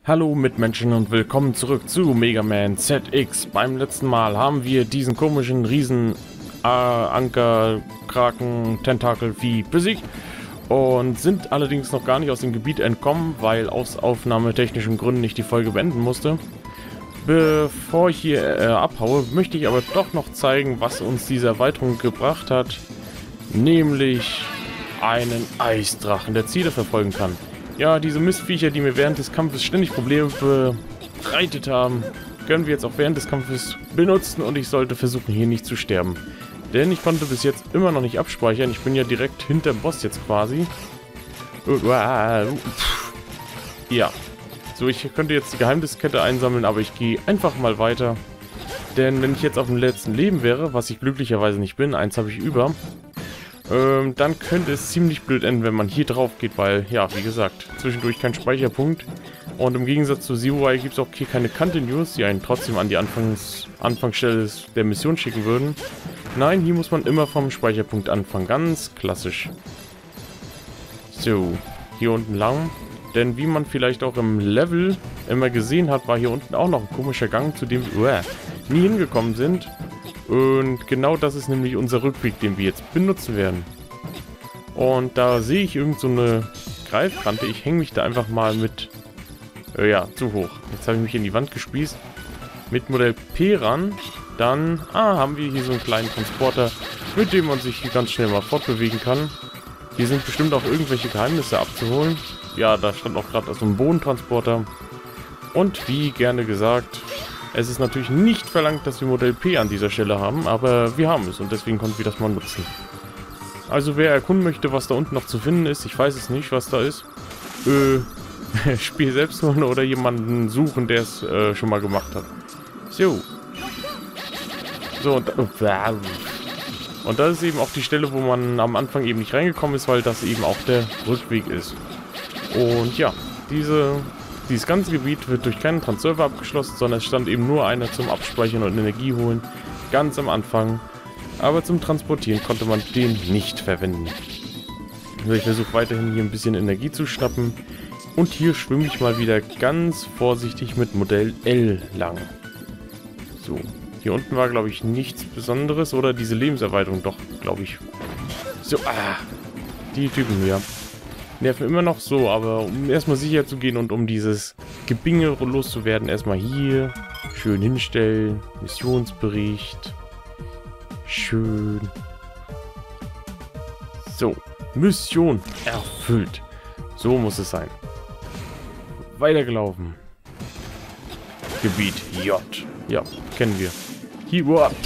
Hallo Mitmenschen und willkommen zurück zu Mega Man ZX. Beim letzten Mal haben wir diesen komischen Riesen Anker, Kraken, Tentakelvieh besiegt und sind allerdings noch gar nicht aus dem Gebiet entkommen, weil aus aufnahmetechnischen Gründen ich die Folge beenden musste. Bevor ich hier abhaue, möchte ich aber doch noch zeigen, was uns diese Erweiterung gebracht hat, nämlich einen Eisdrachen, der Ziele verfolgen kann. Ja, diese Mistviecher, die mir während des Kampfes ständig Probleme bereitet haben, können wir jetzt auch während des Kampfes benutzen und ich sollte versuchen, hier nicht zu sterben. Denn ich konnte bis jetzt immer noch nicht abspeichern. Ich bin ja direkt hinter dem Boss jetzt quasi. Ja. So, ich könnte jetzt die Geheimniskette einsammeln, aber ich gehe einfach mal weiter. Denn wenn ich jetzt auf dem letzten Leben wäre, was ich glücklicherweise nicht bin, eins habe ich über, dann könnte es ziemlich blöd enden, wenn man hier drauf geht, weil, ja, wie gesagt, zwischendurch kein Speicherpunkt. Und im Gegensatz zu Zero gibt es auch hier keine Continues, die einen trotzdem an die Anfangsstelle der Mission schicken würden. Nein, hier muss man immer vom Speicherpunkt anfangen, ganz klassisch. So, hier unten lang. Denn wie man vielleicht auch im Level immer gesehen hat, war hier unten auch noch ein komischer Gang, zu dem wir nie hingekommen sind. Und genau das ist nämlich unser Rückweg, den wir jetzt benutzen werden. Und da sehe ich irgend so eine Greifkante. Ich hänge mich da einfach mal mit... ja, zu hoch. Jetzt habe ich mich in die Wand gespießt. Mit Modell P ran. Dann haben wir hier so einen kleinen Transporter, mit dem man sich hier ganz schnell mal fortbewegen kann. Hier sind bestimmt auch irgendwelche Geheimnisse abzuholen. Ja, da stand auch gerade so ein Bodentransporter. Und wie gerne gesagt... Es ist natürlich nicht verlangt, dass wir Modell P an dieser Stelle haben, aber wir haben es und deswegen konnten wir das mal nutzen. Also wer erkunden möchte, was da unten noch zu finden ist, ich weiß es nicht, was da ist. Spiel selbst nur oder jemanden suchen, der es schon mal gemacht hat. So. So, und das ist eben auch die Stelle, wo man am Anfang eben nicht reingekommen ist, weil das eben auch der Rückweg ist. Und ja, dieses ganze Gebiet wird durch keinen Transserver abgeschlossen, sondern es stand eben nur einer zum Abspeichern und Energie holen, ganz am Anfang. Aber zum Transportieren konnte man den nicht verwenden. Also ich versuche weiterhin hier ein bisschen Energie zu schnappen. Und hier schwimme ich mal wieder ganz vorsichtig mit Modell L lang. So, hier unten war glaube ich nichts Besonderes oder diese Lebenserweiterung doch, glaube ich. So, die Typen hier. Nerven immer noch so, aber um erstmal sicher zu gehen und um dieses Gebinge loszuwerden, erstmal hier schön hinstellen, Missionsbericht, schön. So, Mission erfüllt. So muss es sein. Weitergelaufen. Gebiet J. Ja, kennen wir. Hier,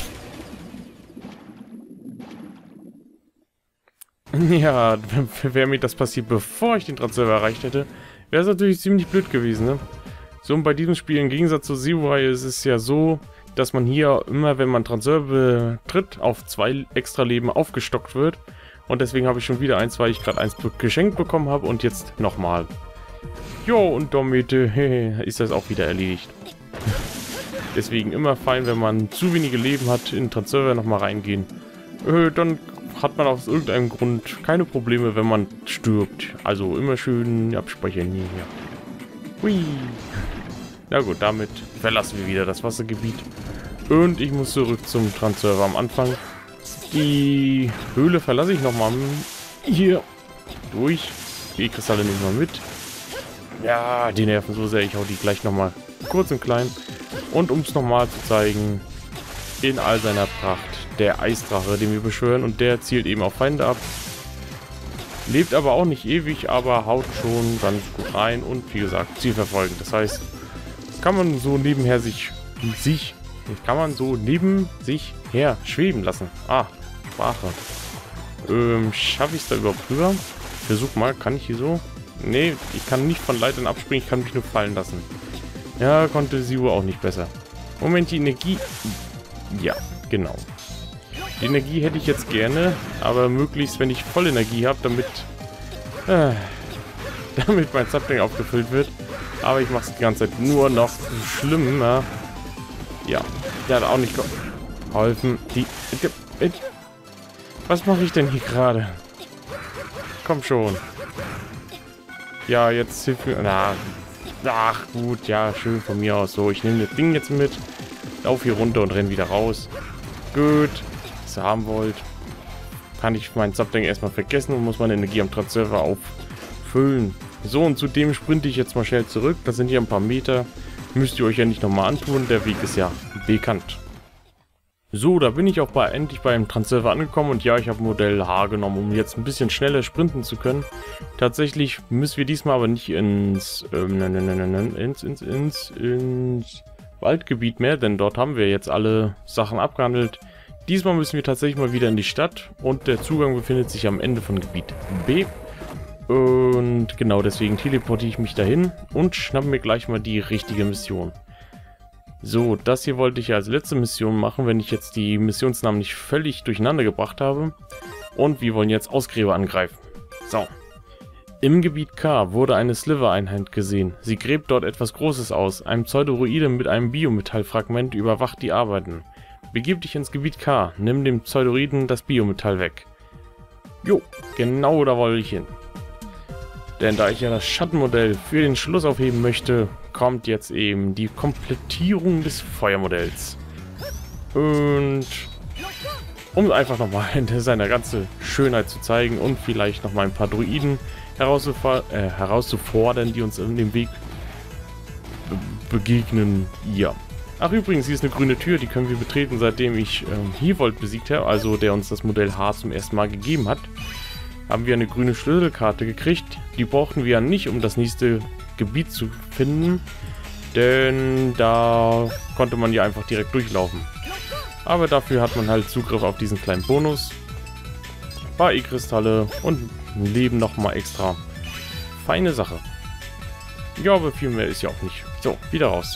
ja, wäre mir das passiert, bevor ich den Transserver erreicht hätte, wäre es natürlich ziemlich blöd gewesen, ne? So, und bei diesem Spiel, im Gegensatz zur Zero-Reihe, ist es ja so, dass man hier immer, wenn man Transserver betritt, auf 2 extra Leben aufgestockt wird. Und deswegen habe ich schon wieder eins, weil ich gerade eins geschenkt bekommen habe und jetzt nochmal. Jo, und damit ist das auch wieder erledigt. Deswegen immer fein, wenn man zu wenige Leben hat, in den Transserver nochmal reingehen. Dann hat man aus irgendeinem Grund keine Probleme, wenn man stirbt. Also immer schön abspeichern hier. Hui. Na gut, damit verlassen wir wieder das Wassergebiet. Und ich muss zurück zum Transserver am Anfang. Die Höhle verlasse ich nochmal hier durch. Die Kristalle nehmen wir mit. Ja, die nerven so sehr. Ich hau die gleich nochmal kurz und klein. Und um es nochmal zu zeigen, in all seiner Pracht. Der Eisdrache, den wir beschwören, und der zielt eben auf Feinde ab. Lebt aber auch nicht ewig, aber haut schon ganz gut rein und wie gesagt, Ziel verfolgen. Das heißt, kann man so nebenher kann man so neben sich her schweben lassen. Sprache. Schaffe ich es da überhaupt rüber? Versuch mal, kann ich hier so? Nee, ich kann nicht von Leitern abspringen, ich kann mich nur fallen lassen. Ja, konnte Zero auch nicht besser. Moment, die Energie... Ja, genau. Die Energie hätte ich jetzt gerne, aber möglichst, wenn ich voll Energie habe, damit mein Sapling aufgefüllt wird. Aber ich mache es die ganze Zeit nur noch schlimmer. Ja, der hat auch nicht geholfen. Was mache ich denn hier gerade? Komm schon. Ja, jetzt hilft mir... Ach gut, ja, schön von mir aus. So, ich nehme das Ding jetzt mit, lauf hier runter und renn wieder raus. Gut, was ihr haben wollt. Kann ich meinen Zapdang erstmal vergessen und muss meine Energie am Transserver auffüllen. So, und zudem sprinte ich jetzt mal schnell zurück. Das sind hier ein paar Meter. Müsst ihr euch ja nicht nochmal antun. Der Weg ist ja bekannt. So, da bin ich auch endlich beim Transserver angekommen. Und ja, ich habe Modell H genommen, um jetzt ein bisschen schneller sprinten zu können. Tatsächlich müssen wir diesmal aber nicht ins Waldgebiet mehr, denn dort haben wir jetzt alle Sachen abgehandelt. Diesmal müssen wir tatsächlich mal wieder in die Stadt und der Zugang befindet sich am Ende von Gebiet B. Und genau deswegen teleportiere ich mich dahin und schnappe mir gleich mal die richtige Mission. So, das hier wollte ich ja als letzte Mission machen, wenn ich jetzt die Missionsnamen nicht völlig durcheinander gebracht habe. Und wir wollen jetzt Ausgräber angreifen. So. Im Gebiet K wurde eine Sliver-Einheit gesehen. Sie gräbt dort etwas Großes aus. Ein Pseudoroide mit einem Biometallfragment überwacht die Arbeiten. Begib dich ins Gebiet K, nimm dem Pseudoroiden das Biometall weg. Jo, genau da wollte ich hin. Denn da ich ja das Schattenmodell für den Schluss aufheben möchte, kommt jetzt eben die Komplettierung des Feuermodells. Und um einfach nochmal seine ganze Schönheit zu zeigen und vielleicht nochmal ein paar Druiden herauszufordern, die uns in dem Weg begegnen. Ja. Ach übrigens, hier ist eine grüne Tür, die können wir betreten, seitdem ich Herold besiegt habe, also der uns das Modell H zum ersten Mal gegeben hat. Haben wir eine grüne Schlüsselkarte gekriegt. Die brauchten wir ja nicht, um das nächste Gebiet zu finden, denn da konnte man ja einfach direkt durchlaufen. Aber dafür hat man halt Zugriff auf diesen kleinen Bonus. Ein paar E-Kristalle und ein Leben nochmal extra. Feine Sache. Ja, aber viel mehr ist ja auch nicht. So, wieder raus.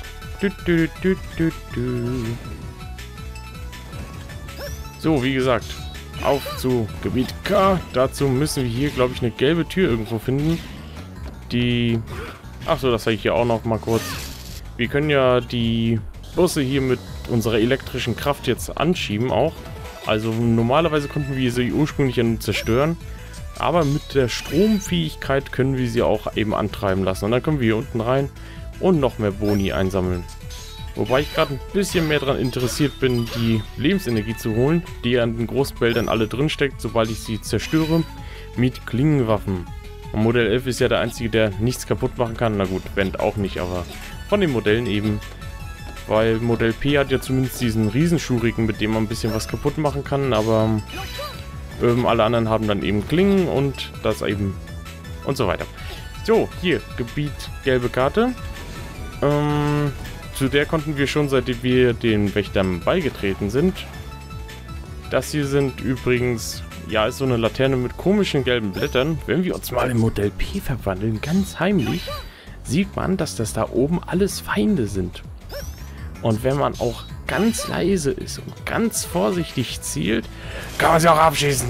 So, wie gesagt, auf zu Gebiet K. Dazu müssen wir hier, glaube ich, eine gelbe Tür irgendwo finden. Die... Achso, das zeige ich hier auch noch mal kurz. Wir können ja die Busse hier mit unserer elektrischen Kraft jetzt anschieben auch. Also normalerweise konnten wir sie ursprünglich ja nur zerstören. Aber mit der Stromfähigkeit können wir sie auch eben antreiben lassen. Und dann können wir hier unten rein und noch mehr Boni einsammeln. Wobei ich gerade ein bisschen mehr daran interessiert bin, die Lebensenergie zu holen, die an den Großbäldern alle drin steckt, sobald ich sie zerstöre, mit Klingenwaffen. Und Modell 11 ist ja der einzige, der nichts kaputt machen kann. Na gut, Bend auch nicht, aber von den Modellen eben. Weil Modell P hat ja zumindest diesen Riesenschuriken, mit dem man ein bisschen was kaputt machen kann, aber alle anderen haben dann eben Klingen und das eben und so weiter. So, hier, Gebiet gelbe Karte. Zu der konnten wir schon, seitdem wir den Wächtern beigetreten sind. Das hier sind übrigens, ja, ist so eine Laterne mit komischen gelben Blättern. Wenn wir uns mal in Modell P verwandeln, ganz heimlich, sieht man, dass das da oben alles Feinde sind. Und wenn man auch ganz leise ist und ganz vorsichtig zielt, kann man sie auch abschießen.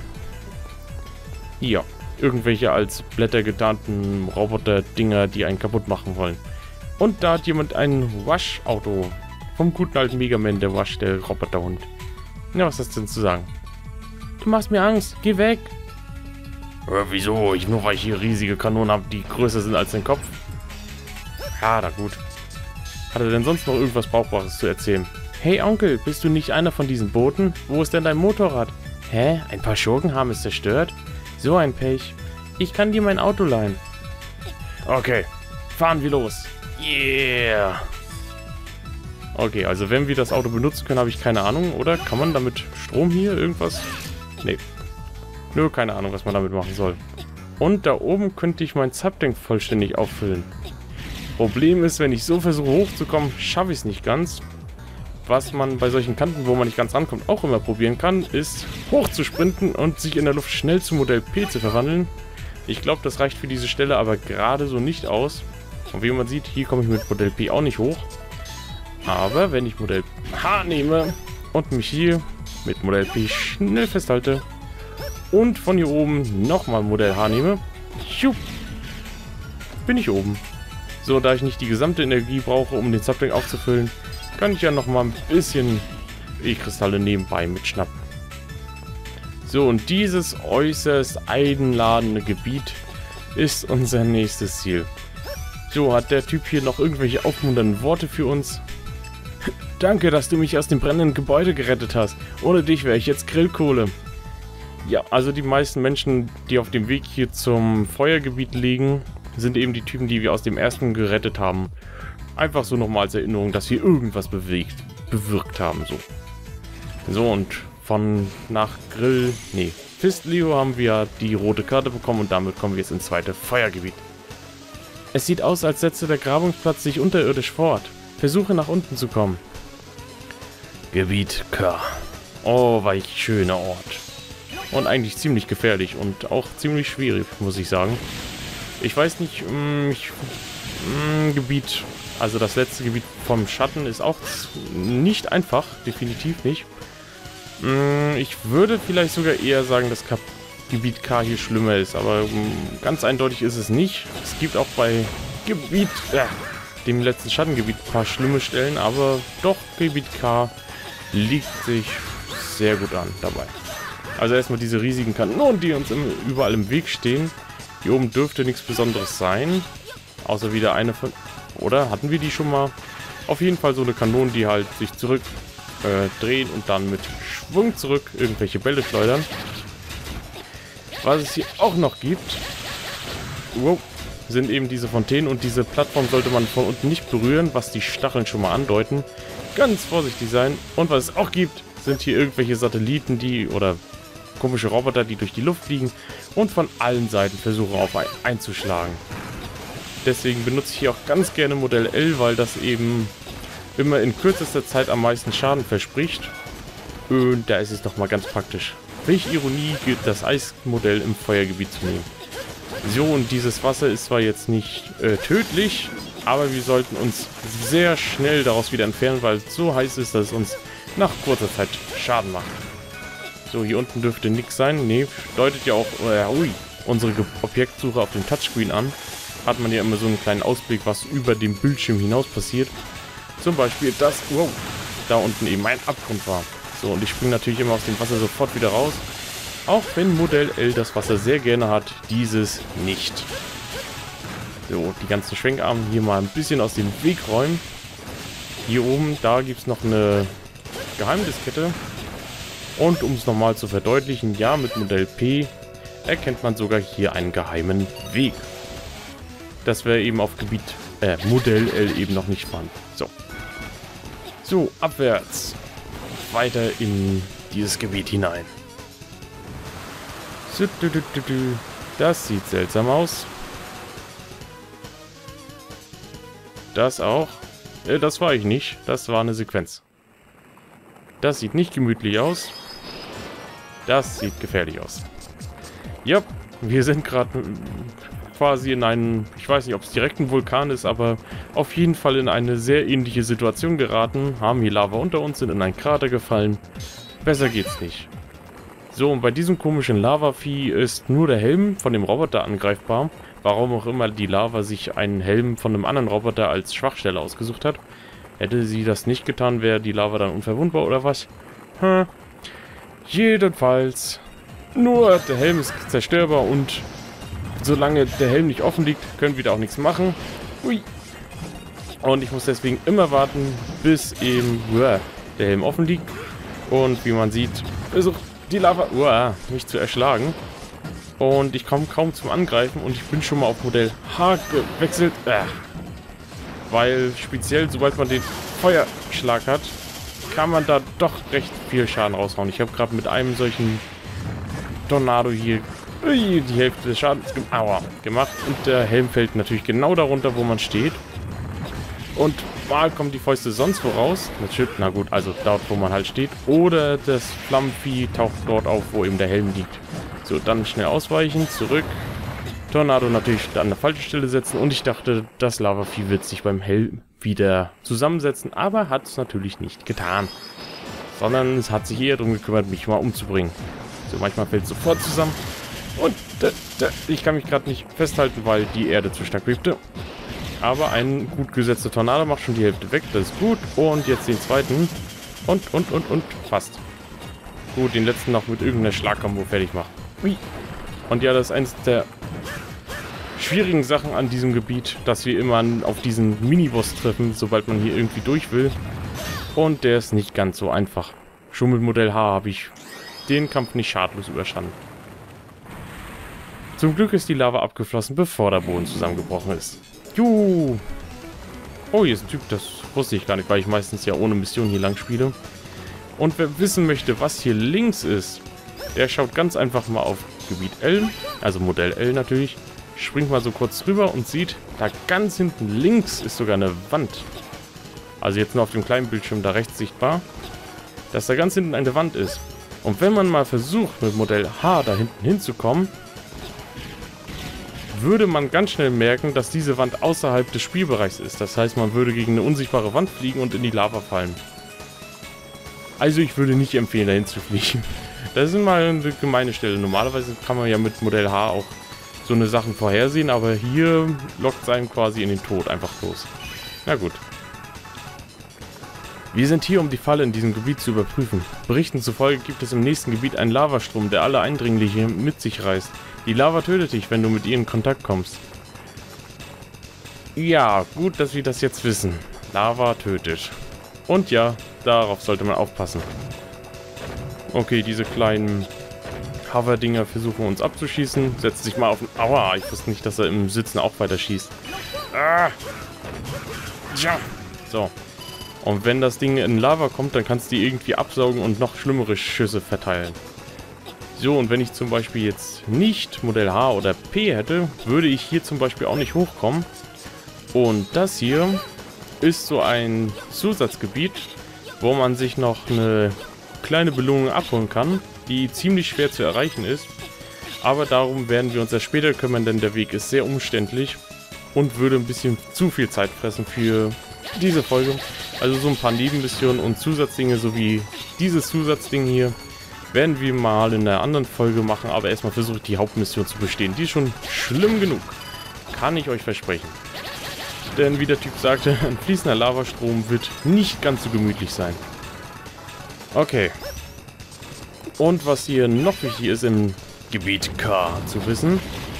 Hier, irgendwelche als Blätter getarnten Roboter-Dinger, die einen kaputt machen wollen. Und da hat jemand ein Wasch-Auto. Vom guten alten Mega Man, der Wasch, der Roboterhund. Ja, was ist das denn zu sagen? Du machst mir Angst, geh weg. Wieso? Nur weil ich hier riesige Kanonen habe, die größer sind als dein Kopf. Ja, na gut. Hat er denn sonst noch irgendwas Brauchbares zu erzählen? Hey Onkel, bist du nicht einer von diesen Booten? Wo ist denn dein Motorrad? Hä? Ein paar Schurken haben es zerstört? So ein Pech. Ich kann dir mein Auto leihen. Okay, fahren wir los. Yeah! Okay, also wenn wir das Auto benutzen können, habe ich keine Ahnung, oder? Kann man damit Strom hier irgendwas? Nee. Nur keine Ahnung, was man damit machen soll. Und da oben könnte ich mein Zapdang vollständig auffüllen. Problem ist, wenn ich so versuche hochzukommen, schaffe ich es nicht ganz. Was man bei solchen Kanten, wo man nicht ganz rankommt, auch immer probieren kann, ist hoch zu sprinten und sich in der Luft schnell zu Modell P zu verwandeln. Ich glaube, das reicht für diese Stelle aber gerade so nicht aus. Und wie man sieht, hier komme ich mit Modell P auch nicht hoch. Aber wenn ich Modell H nehme und mich hier mit Modell P schnell festhalte und von hier oben nochmal Modell H nehme, bin ich oben. So, da ich nicht die gesamte Energie brauche, um den Zapdang aufzufüllen, kann ich ja nochmal ein bisschen E-Kristalle nebenbei mitschnappen. So, und dieses äußerst einladende Gebiet ist unser nächstes Ziel. So, hat der Typ hier noch irgendwelche aufmunternden Worte für uns? Danke, dass du mich aus dem brennenden Gebäude gerettet hast. Ohne dich wäre ich jetzt Grillkohle. Ja, also die meisten Menschen, die auf dem Weg hier zum Feuergebiet liegen, sind eben die Typen, die wir aus dem ersten gerettet haben. Einfach so nochmal als Erinnerung, dass wir irgendwas bewirkt haben. So, und von nach Fistleo haben wir die rote Karte bekommen und damit kommen wir jetzt ins zweite Feuergebiet. Es sieht aus, als setze der Grabungsplatz sich unterirdisch fort. Versuche nach unten zu kommen. Gebiet K. Oh, welch schöner Ort. Und eigentlich ziemlich gefährlich und auch ziemlich schwierig, muss ich sagen. Ich weiß nicht, Gebiet, also das letzte Gebiet vom Schatten ist auch nicht einfach, definitiv nicht. Ich würde vielleicht sogar eher sagen, dass Gebiet K hier schlimmer ist, aber ganz eindeutig ist es nicht. Es gibt auch bei dem letzten Schattengebiet ein paar schlimme Stellen, aber doch Gebiet K liegt sich sehr gut an dabei. Also erstmal diese riesigen Kanonen, die uns überall im Weg stehen. Hier oben dürfte nichts Besonderes sein, außer wieder eine von... Oder hatten wir die schon mal? Auf jeden Fall so eine Kanone, die halt sich zurück drehen und dann mit Schwung zurück irgendwelche Bälle schleudern. Was es hier auch noch gibt, sind eben diese Fontänen und diese Plattform sollte man von unten nicht berühren, was die Stacheln schon mal andeuten. Ganz vorsichtig sein. Und was es auch gibt, sind hier irgendwelche Satelliten, oder komische Roboter, die durch die Luft fliegen und von allen Seiten versuchen auf einzuschlagen. Deswegen benutze ich hier auch ganz gerne Modell L, weil das eben immer in kürzester Zeit am meisten Schaden verspricht. Und da ist es doch mal ganz praktisch. Welche Ironie gilt das Eismodell im Feuergebiet zu nehmen. So, und dieses Wasser ist zwar jetzt nicht tödlich, aber wir sollten uns sehr schnell daraus wieder entfernen, weil es so heiß ist, dass es uns nach kurzer Zeit Schaden macht. So, hier unten dürfte nichts sein. Ne, deutet ja auch unsere Objektsuche auf dem Touchscreen an. Hat man ja immer so einen kleinen Ausblick, was über dem Bildschirm hinaus passiert. Zum Beispiel, dass da unten eben ein Abgrund war. So, und ich springe natürlich immer aus dem Wasser sofort wieder raus. Auch wenn Modell L das Wasser sehr gerne hat, dieses nicht. So, die ganzen Schwenkarme hier mal ein bisschen aus dem Weg räumen. Hier oben, da gibt es noch eine Geheimdiskette. Und um es nochmal zu verdeutlichen, ja, mit Modell P erkennt man sogar hier einen geheimen Weg. Das wäre eben auf Modell L eben noch nicht vorhanden. So, abwärts. Weiter in dieses Gebiet hinein. Das sieht seltsam aus. Das auch. Das war ich nicht. Das war eine Sequenz. Das sieht nicht gemütlich aus. Das sieht gefährlich aus. Ja, wir sind gerade quasi in einen, ich weiß nicht, ob es direkt ein Vulkan ist, aber auf jeden Fall in eine sehr ähnliche Situation geraten. Haben hier Lava unter uns, sind in einen Krater gefallen. Besser geht's nicht. So, und bei diesem komischen Lavavieh ist nur der Helm von dem Roboter angreifbar. Warum auch immer die Lava sich einen Helm von einem anderen Roboter als Schwachstelle ausgesucht hat. Hätte sie das nicht getan, wäre die Lava dann unverwundbar oder was? Jedenfalls, nur der Helm ist zerstörbar und solange der Helm nicht offen liegt, können wir da auch nichts machen. Ui. Und ich muss deswegen immer warten, bis eben der Helm offen liegt. Und wie man sieht, versucht die Lava mich zu erschlagen. Und ich komme kaum zum Angreifen und ich bin schon mal auf Modell H gewechselt. Weil speziell, sobald man den Feuerschlag hat, kann man da doch recht viel Schaden raushauen. Ich habe gerade mit einem solchen Tornado hier die Hälfte des Schadens gemacht. Und der Helm fällt natürlich genau darunter, wo man steht. Und mal kommen die Fäuste sonst wo raus. Natürlich, na gut, also dort, wo man halt steht. Oder das Flammenvieh taucht dort auf, wo eben der Helm liegt. So, dann schnell ausweichen, zurück. Tornado natürlich an der falschen Stelle setzen. Und ich dachte, das Lavavieh wird sich beim Helm wieder zusammensetzen. Aber hat es natürlich nicht getan. Sondern es hat sich eher darum gekümmert, mich mal umzubringen. So, manchmal fällt es sofort zusammen. Und ich kann mich gerade nicht festhalten, weil die Erde zu stark bebte. Aber ein gut gesetzter Tornado macht schon die Hälfte weg. Das ist gut. Und jetzt den zweiten. Und fast. Gut, den letzten noch mit irgendeiner Schlagkombo fertig machen. Ui. Und ja, das ist eines der schwierigen Sachen an diesem Gebiet, dass wir immer auf diesen Miniboss treffen, sobald man hier irgendwie durch will. Und der ist nicht ganz so einfach. Schon mit Modell H habe ich den Kampf nicht schadlos überstanden. Zum Glück ist die Lava abgeflossen, bevor der Boden zusammengebrochen ist. Juhu! Oh, hier ist ein Typ, das wusste ich gar nicht, weil ich meistens ja ohne Mission hier lang spiele. Und wer wissen möchte, was hier links ist, der schaut ganz einfach mal auf Gebiet L, also Modell L natürlich, springt mal so kurz rüber und sieht, da ganz hinten links ist sogar eine Wand. Also jetzt nur auf dem kleinen Bildschirm da rechts sichtbar, dass da ganz hinten eine Wand ist. Und wenn man mal versucht, mit Modell H da hinten hinzukommen, würde man ganz schnell merken, dass diese Wand außerhalb des Spielbereichs ist. Das heißt, man würde gegen eine unsichtbare Wand fliegen und in die Lava fallen. Also ich würde nicht empfehlen, dahin zu fliegen. Das ist mal eine gemeine Stelle. Normalerweise kann man ja mit Modell H auch so eine Sachen vorhersehen, aber hier lockt es einem quasi in den Tod einfach los. Na gut. Wir sind hier, um die Falle in diesem Gebiet zu überprüfen. Berichten zufolge gibt es im nächsten Gebiet einen Lavastrom, der alle Eindringliche mit sich reißt. Die Lava tötet dich, wenn du mit ihr in Kontakt kommst. Ja, gut, dass wir das jetzt wissen. Lava tötet. Und ja, darauf sollte man aufpassen. Okay, diese kleinen Hover-Dinger versuchen uns abzuschießen. Setzt sich mal auf den... Aua, ich wusste nicht, dass er im Sitzen auch weiter schießt. Ah! Ja. So. Und wenn das Ding in Lava kommt, dann kannst du die irgendwie absaugen und noch schlimmere Schüsse verteilen. So, und wenn ich zum Beispiel jetzt nicht Modell H oder P hätte, würde ich hier zum Beispiel auch nicht hochkommen. Und das hier ist so ein Zusatzgebiet, wo man sich noch eine kleine Belohnung abholen kann, die ziemlich schwer zu erreichen ist. Aber darum werden wir uns erst später kümmern, denn der Weg ist sehr umständlich und würde ein bisschen zu viel Zeit fressen für diese Folge. Also so ein paar Nebenmissionen und Zusatzdinge, sowie dieses Zusatzding hier, werden wir mal in einer anderen Folge machen, aber erstmal versuche ich die Hauptmission zu bestehen. Die ist schon schlimm genug. Kann ich euch versprechen. Denn wie der Typ sagte, ein fließender Lavastrom wird nicht ganz so gemütlich sein. Okay. Und was hier noch wichtig ist im Gebiet K zu wissen,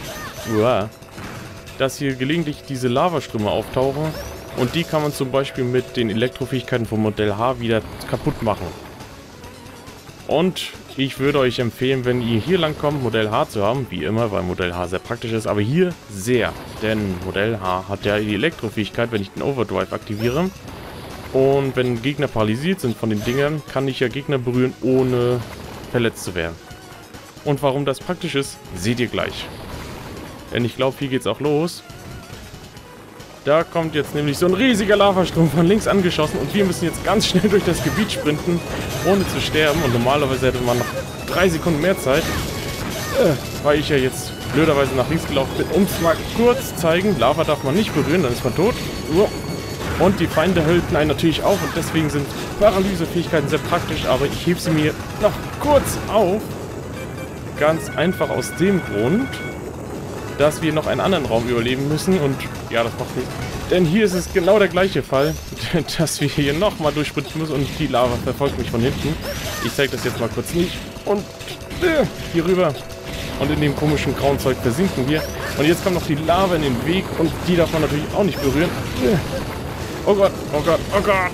dass hier gelegentlich diese Lavaströme auftauchen und die kann man zum Beispiel mit den Elektrofähigkeiten vom Modell H wieder kaputt machen. Und ich würde euch empfehlen, wenn ihr hier lang kommt, Modell H zu haben, wie immer, weil Modell H sehr praktisch ist, aber hier sehr, denn Modell H hat ja die Elektrofähigkeit, wenn ich den Overdrive aktiviere. Und wenn Gegner paralysiert sind von den Dingern, kann ich ja Gegner berühren, ohne verletzt zu werden. Und warum das praktisch ist, seht ihr gleich. Denn ich glaube, hier geht's auch los. Da kommt jetzt nämlich so ein riesiger Lavastrom von links angeschossen und wir müssen jetzt ganz schnell durch das Gebiet sprinten, ohne zu sterben. Und normalerweise hätte man noch 3 Sekunden mehr Zeit, weil ich ja jetzt blöderweise nach links gelaufen bin. Um es mal kurz zeigen, Lava darf man nicht berühren, dann ist man tot. Und die Feinde halten einen natürlich auf und deswegen sind Paralysefähigkeiten sehr praktisch, aber ich hebe sie mir noch kurz auf. Ganz einfach aus dem Grund, dass wir noch einen anderen Raum überleben müssen und ja, das macht nichts. Denn hier ist es genau der gleiche Fall, dass wir hier nochmal durchsprinten müssen und die Lava verfolgt mich von hinten. Ich zeige das jetzt mal kurz nicht und hier rüber und in dem komischen grauen Zeug versinken wir. Und jetzt kommt noch die Lava in den Weg und die darf man natürlich auch nicht berühren. Oh Gott, oh Gott, oh Gott.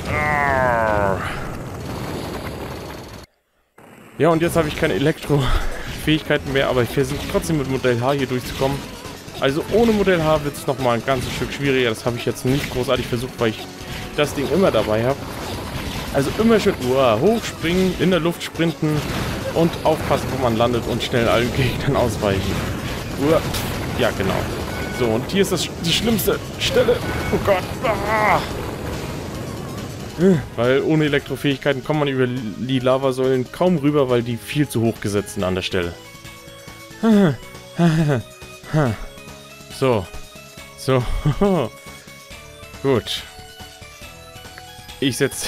Ja, und jetzt habe ich keine Elektrofähigkeiten mehr, aber ich versuche trotzdem mit Modell H hier durchzukommen. Also ohne Modell H wird es nochmal ein ganzes Stück schwieriger. Das habe ich jetzt nicht großartig versucht, weil ich das Ding immer dabei habe. Also immer schön hochspringen, in der Luft sprinten und aufpassen, wo man landet und schnell allen Gegnern ausweichen. Ja, genau. So, und hier ist die schlimmste Stelle. Oh Gott. Weil ohne Elektrofähigkeiten kommt man über die Lavasäulen kaum rüber, weil die viel zu hoch gesetzt sind an der Stelle. So. So. Gut. Ich setze...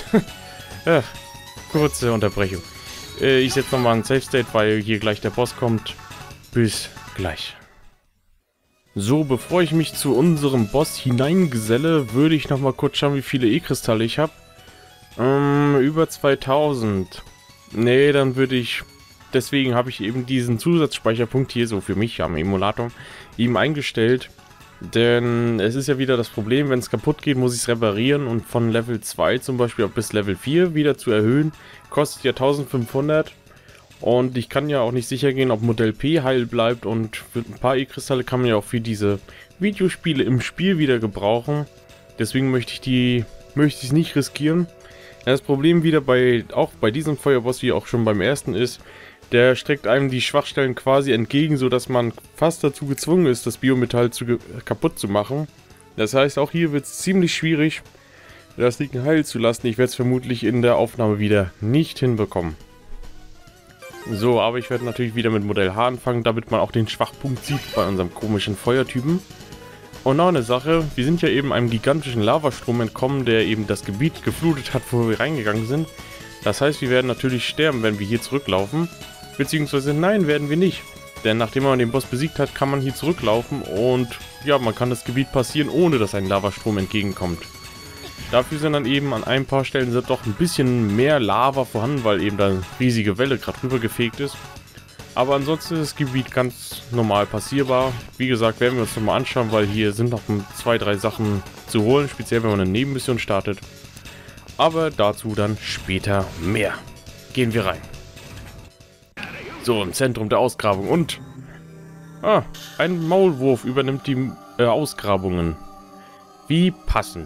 kurze Unterbrechung. Ich setze nochmal einen Safe State, weil hier gleich der Boss kommt. Bis gleich. So, bevor ich mich zu unserem Boss hineingeselle, würde ich nochmal kurz schauen, wie viele E-Kristalle ich habe. Über 2000. Nee, dann würde ich... Deswegen habe ich eben diesen Zusatzspeicherpunkt hier so für mich am Emulator eben eingestellt, Denn es ist ja wieder das Problem, wenn es kaputt geht, muss ich es reparieren. Und von Level 2 zum Beispiel bis Level 4 wieder zu erhöhen, kostet ja 1500. Und ich kann ja auch nicht sicher gehen, ob Modell P heil bleibt. Und für ein paar E-Kristalle kann man ja auch für diese Videospiele im Spiel wieder gebrauchen. Deswegen möchte ich es nicht riskieren. Das Problem wieder auch bei diesem Feuerboss, wie auch schon beim ersten ist, der streckt einem die Schwachstellen quasi entgegen, sodass man fast dazu gezwungen ist, das Biometall kaputt zu machen. Das heißt, auch hier wird es ziemlich schwierig, das Ding heil zu lassen. Ich werde es vermutlich in der Aufnahme wieder nicht hinbekommen. So, aber ich werde natürlich wieder mit Modell H anfangen, damit man auch den Schwachpunkt sieht bei unserem komischen Feuertypen. Und noch eine Sache, wir sind ja eben einem gigantischen Lavastrom entkommen, der eben das Gebiet geflutet hat, wo wir reingegangen sind. Das heißt, wir werden natürlich sterben, wenn wir hier zurücklaufen. Beziehungsweise nein, werden wir nicht. Denn nachdem man den Boss besiegt hat, kann man hier zurücklaufen und ja, man kann das Gebiet passieren, ohne dass ein Lavastrom entgegenkommt. Dafür sind dann eben an ein paar Stellen doch ein bisschen mehr Lava vorhanden, weil eben da eine riesige Welle gerade rüber gefegt ist. Aber ansonsten ist das Gebiet ganz normal passierbar. Wie gesagt, werden wir uns nochmal anschauen, weil hier sind noch 2, 3 Sachen zu holen, speziell wenn man eine Nebenmission startet. Aber dazu dann später mehr. Gehen wir rein. So, im Zentrum der Ausgrabung und... ein Maulwurf übernimmt die Ausgrabungen. Wie passend.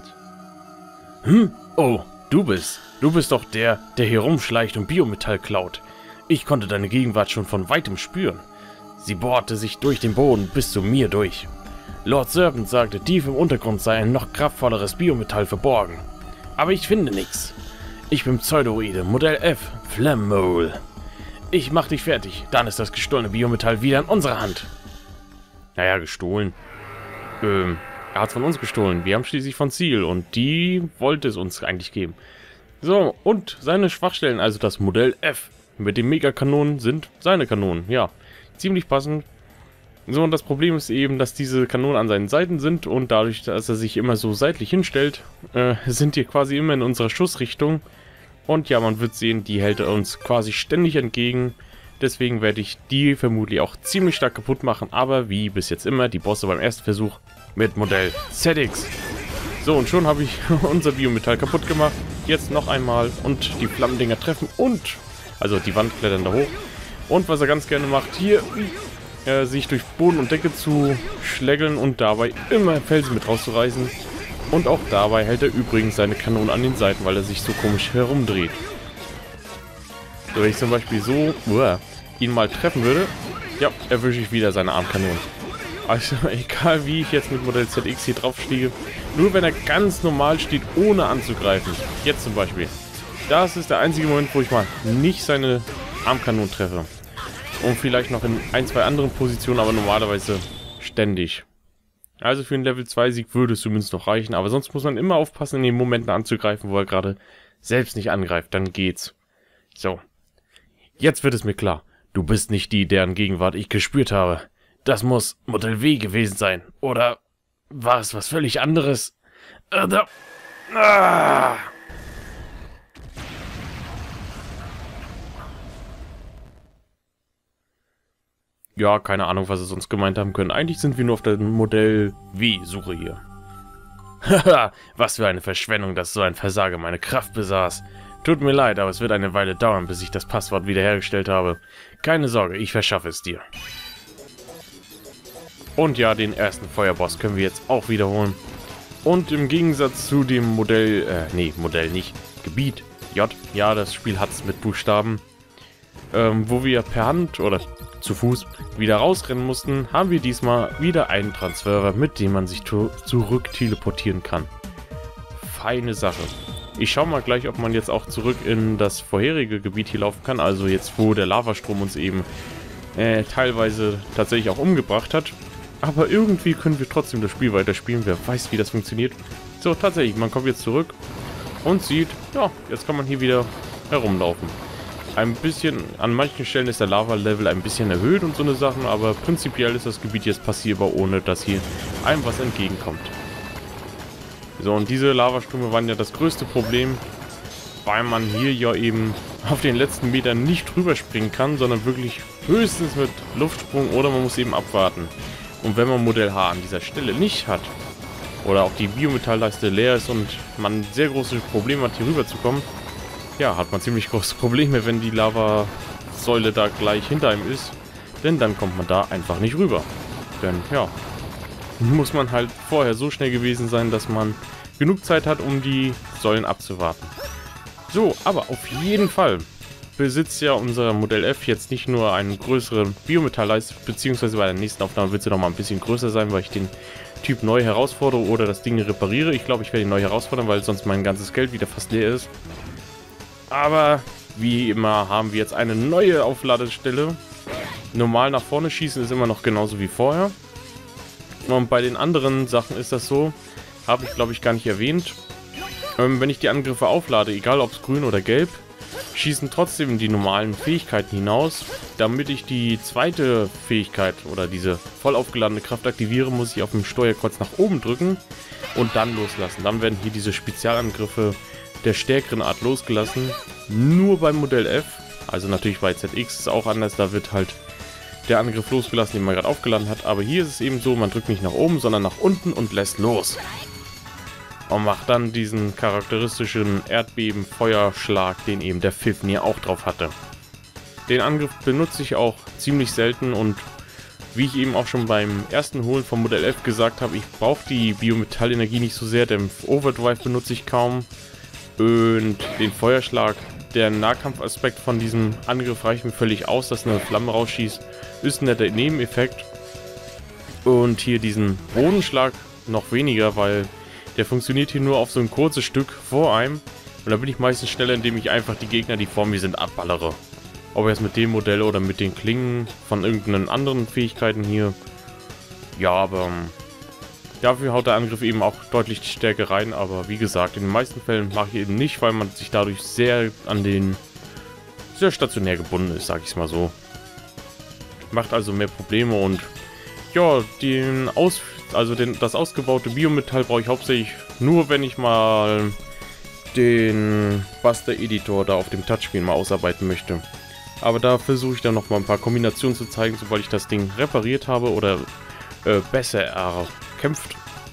Oh, du bist doch der hier rumschleicht und Biometall klaut. Ich konnte deine Gegenwart schon von weitem spüren. Sie bohrte sich durch den Boden bis zu mir durch. Lord Serpent sagte, tief im Untergrund sei ein noch kraftvolleres Biometall verborgen. Aber ich finde nichts. Ich bin Pseudoide, Modell F, Flammole. Ich mach dich fertig, dann ist das gestohlene Biometall wieder in unserer Hand. Naja, gestohlen. Er hat es von uns gestohlen. Wir haben schließlich von Ziel und die wollte es uns eigentlich geben. So, und seine Schwachstellen, also das Modell F mit den Megakanonen, sind seine Kanonen. Ja, ziemlich passend. So, und das Problem ist eben, dass diese Kanonen an seinen Seiten sind und dadurch, dass er sich immer so seitlich hinstellt, sind die quasi immer in unserer Schussrichtung. Und ja, man wird sehen, die hält er uns quasi ständig entgegen. Deswegen werde ich die vermutlich auch ziemlich stark kaputt machen. Aber wie bis jetzt immer, die Bosse beim ersten Versuch mit Modell ZX. So, und schon habe ich unser Biometall kaputt gemacht. Jetzt noch einmal und die Flammendinger treffen und... Also die Wand klettern da hoch. Und was er ganz gerne macht, hier sich durch Boden und Decke zu schlägeln und dabei immer Felsen mit rauszureißen. Und auch dabei hält er übrigens seine Kanonen an den Seiten, weil er sich so komisch herumdreht. So, wenn ich zum Beispiel so ihn mal treffen würde, ja, erwische ich wieder seine Armkanonen. Also egal wie ich jetzt mit Modell ZX hier drauf stiege, nur wenn er ganz normal steht, ohne anzugreifen. Jetzt zum Beispiel. Das ist der einzige Moment, wo ich mal nicht seine Armkanonen treffe. Und vielleicht noch in 1, 2 anderen Positionen, aber normalerweise ständig. Also für einen Level 2 Sieg würde es zumindest noch reichen, aber sonst muss man immer aufpassen, in den Momenten anzugreifen, wo er gerade selbst nicht angreift, dann geht's. So. Jetzt wird es mir klar. Du bist nicht die, deren Gegenwart ich gespürt habe. Das muss Modell W gewesen sein. Oder war es was völlig anderes? Ja, keine Ahnung, was sie sonst gemeint haben können. Eigentlich sind wir nur auf der Modell W-Suche hier. Haha, was für eine Verschwendung, dass so ein Versager meine Kraft besaß. Tut mir leid, aber es wird eine Weile dauern, bis ich das Passwort wiederhergestellt habe. Keine Sorge, ich verschaffe es dir. Und ja, den ersten Feuerboss können wir jetzt auch wiederholen. Und im Gegensatz zu dem Modell, Modell nicht, Gebiet J, ja, das Spiel hat es mit Buchstaben, wo wir per Hand oder zu Fuß wieder rausrennen mussten, haben wir diesmal wieder einen Transfer, mit dem man sich zurück teleportieren kann. Feine Sache. Ich schaue mal gleich, ob man jetzt auch zurück in das vorherige Gebiet hier laufen kann, also jetzt, wo der Lavastrom uns eben teilweise tatsächlich auch umgebracht hat. Aber irgendwie können wir trotzdem das Spiel weiterspielen, wer weiß, wie das funktioniert. So, tatsächlich, man kommt jetzt zurück und sieht, ja, jetzt kann man hier wieder herumlaufen. Ein bisschen, an manchen Stellen ist der Lava-Level ein bisschen erhöht und so eine Sachen, aber prinzipiell ist das Gebiet jetzt passierbar, ohne dass hier einem was entgegenkommt. So, und diese Lavaströme waren ja das größte Problem, weil man hier ja eben auf den letzten Metern nicht drüber springen kann, sondern wirklich höchstens mit Luftsprung oder man muss eben abwarten. Und wenn man Modell H an dieser Stelle nicht hat, oder auch die Biometallleiste leer ist und man ein sehr großes Problem hat, hier rüber zu kommen, ja, hat man ziemlich große Probleme, wenn die Lavasäule da gleich hinter einem ist. Denn dann kommt man da einfach nicht rüber. Denn, ja, muss man halt vorher so schnell gewesen sein, dass man genug Zeit hat, um die Säulen abzuwarten. So, aber auf jeden Fall besitzt ja unser Modell F jetzt nicht nur einen größeren Biometallleiste, beziehungsweise bei der nächsten Aufnahme wird sie noch mal ein bisschen größer sein, weil ich den Typ neu herausfordere oder das Ding repariere. Ich glaube, ich werde ihn neu herausfordern, weil sonst mein ganzes Geld wieder fast leer ist. Aber wie immer haben wir jetzt eine neue Aufladestelle. Normal nach vorne schießen ist immer noch genauso wie vorher. Und bei den anderen Sachen ist das so, habe ich glaube ich gar nicht erwähnt. Wenn ich die Angriffe auflade, egal ob es grün oder gelb, schießen trotzdem die normalen Fähigkeiten hinaus. Damit ich die zweite Fähigkeit oder diese voll aufgeladene Kraft aktiviere, muss ich auf dem Steuerkreuz nach oben drücken und dann loslassen. Dann werden hier diese Spezialangriffe der stärkeren Art losgelassen. Nur beim Modell F, also natürlich bei ZX ist es auch anders, da wird halt der Angriff losgelassen, den man gerade aufgeladen hat. Aber hier ist es eben so, man drückt nicht nach oben, sondern nach unten und lässt los. Und macht dann diesen charakteristischen Erdbeben-Feuerschlag, den eben der Fifnir auch drauf hatte. Den Angriff benutze ich auch ziemlich selten und wie ich eben auch schon beim ersten Holen vom Modell F gesagt habe, ich brauche die Biometallenergie nicht so sehr, denn Overdrive benutze ich kaum. Und den Feuerschlag, der Nahkampfaspekt von diesem Angriff reicht mir völlig aus, dass eine Flamme rausschießt, ist ein netter Nebeneffekt. Und hier diesen Bodenschlag noch weniger, weil der funktioniert hier nur auf so ein kurzes Stück vor einem. Und da bin ich meistens schneller, indem ich einfach die Gegner, die vor mir sind, abballere. Ob jetzt mit dem Modell oder mit den Klingen von irgendeinen anderen Fähigkeiten hier. Ja, aber dafür haut der Angriff eben auch deutlich die Stärke rein. Aber wie gesagt, in den meisten Fällen mache ich eben nicht, weil man sich dadurch sehr an den sehr stationär gebunden ist, sag ich es mal so. Macht also mehr Probleme und ja, das ausgebaute Biometall brauche ich hauptsächlich nur, wenn ich mal den Buster Editor da auf dem Touchscreen mal ausarbeiten möchte. Aber da versuche ich dann noch mal ein paar Kombinationen zu zeigen, sobald ich das Ding repariert habe oder besser erkämpft.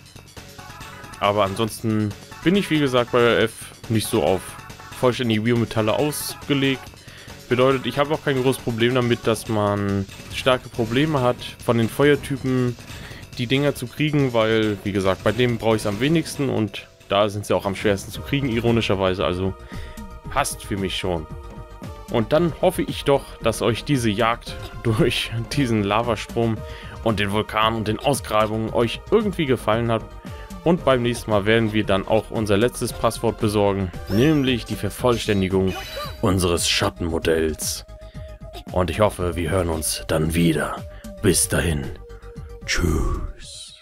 Aber ansonsten bin ich wie gesagt bei der F nicht so auf vollständige Biometalle ausgelegt. Bedeutet, ich habe auch kein großes Problem damit, dass man starke Probleme hat, von den Feuertypen die Dinger zu kriegen, weil, wie gesagt, bei dem brauche ich es am wenigsten und da sind sie auch am schwersten zu kriegen, ironischerweise, also passt für mich schon. Und dann hoffe ich doch, dass euch diese Jagd durch diesen Lavastrom und den Vulkan und den Ausgrabungen euch irgendwie gefallen hat. Und beim nächsten Mal werden wir dann auch unser letztes Passwort besorgen, nämlich die Vervollständigung unseres Schattenmodells. Und ich hoffe, wir hören uns dann wieder. Bis dahin. Tschüss.